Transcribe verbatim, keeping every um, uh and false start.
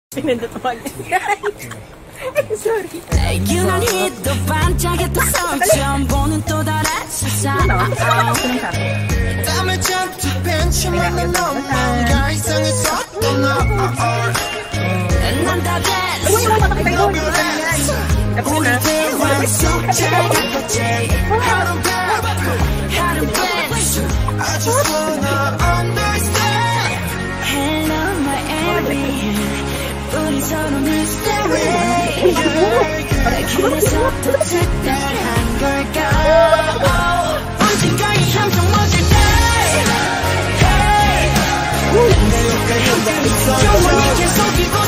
Sorry. 유난히도 반짝였던 서울 처음 보는 또 다른 세상. 땀을 잔뜩 벤치만 난 뭔가 이상했었던 너. 난 다 됐어. 우리 대화 속잘 같았지. 하루 배 하루 배 I just wanna understand. Hello my alien. 우리 서로 mystery. 그래서 또 특별한 걸까. 언젠가의 함정 멋질 때 영원히 계속 이고